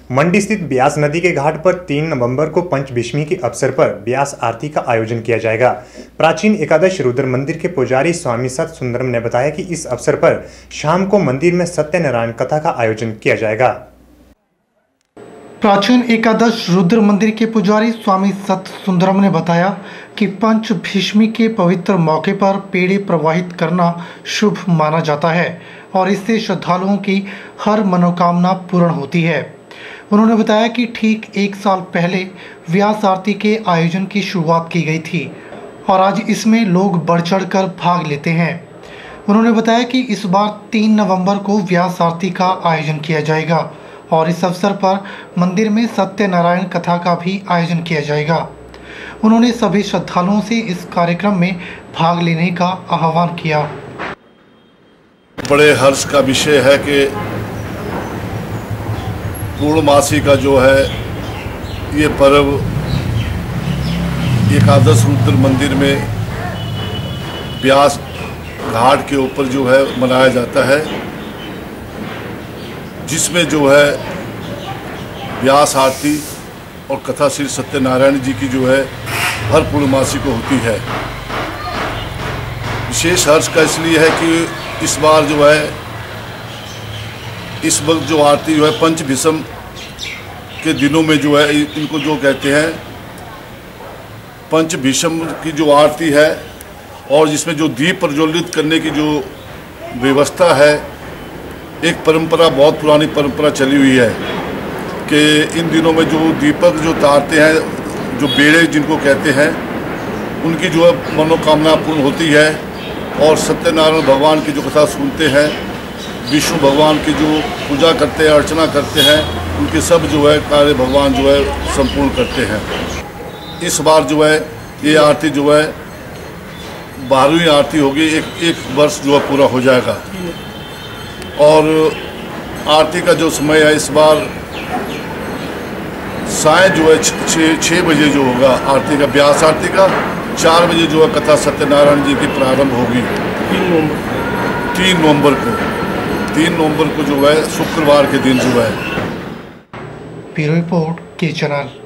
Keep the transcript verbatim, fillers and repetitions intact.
मंडी स्थित ब्यास नदी के घाट पर तीन नवंबर को पंचभीष्मी के अवसर पर ब्यास आरती का आयोजन किया जाएगा। प्राचीन एकादश रुद्र मंदिर के पुजारी स्वामी सत सुंदरम ने बताया कि इस अवसर पर शाम को मंदिर में सत्यनारायण कथा का आयोजन किया जाएगा। प्राचीन एकादश रुद्र मंदिर के पुजारी स्वामी सत सुंदरम ने बताया कि पंचभीष्मी के पवित्र मौके पर पेड़े प्रवाहित करना शुभ माना जाता है और इससे श्रद्धालुओं की हर मनोकामना पूर्ण होती है। उन्होंने बताया कि ठीक एक साल पहले व्यास आरती के आयोजन की शुरुआत की गई थी और आज इसमें लोग बढ़ चढ़कर भाग लेते हैं। उन्होंने बताया कि इस बार तीन नवंबर को व्यास आरती का आयोजन किया जाएगा और इस अवसर पर मंदिर में सत्यनारायण कथा का भी आयोजन किया जाएगा। उन्होंने सभी श्रद्धालुओं से इस कार्यक्रम में भाग लेने का आह्वान किया। बड़े हर्ष का विषय है कि पूर्णमासी का जो है ये पर्व एकादश रुद्र मंदिर में ब्यास घाट के ऊपर जो है मनाया जाता है, जिसमें जो है व्यास आरती और कथा श्री सत्यनारायण जी की जो है हर पूर्णमासी को होती है। विशेष हर्ष का इसलिए है कि इस बार जो है इस वक्त जो आरती जो है पंचभीष्म के दिनों में जो है इनको जो कहते हैं पंचभीष्म की जो आरती है और जिसमें जो दीप प्रज्वलित करने की जो व्यवस्था है, एक परंपरा बहुत पुरानी परंपरा चली हुई है कि इन दिनों में जो दीपक जो तारते हैं, जो बेड़े जिनको कहते हैं, उनकी जो है मनोकामना पूर्ण होती है और सत्यनारायण भगवान की जो कथा सुनते हैं, विष्णु भगवान की जो पूजा करते हैं, अर्चना करते हैं, उनके सब जो है कार्य भगवान जो है संपूर्ण करते हैं। इस बार जो है ये आरती जो है बारहवीं आरती होगी, एक एक वर्ष जो है पूरा हो जाएगा और आरती का जो समय है इस बार साय जो है छः छः बजे जो होगा आरती का, ब्यास आरती का चार बजे जो है कथा सत्यनारायण जी की प्रारंभ होगी तीन नवंबर तीन नवंबर को तीन नवंबर को जो है शुक्रवार के दिन जो है। ब्यूरो रिपोर्ट के चैनल।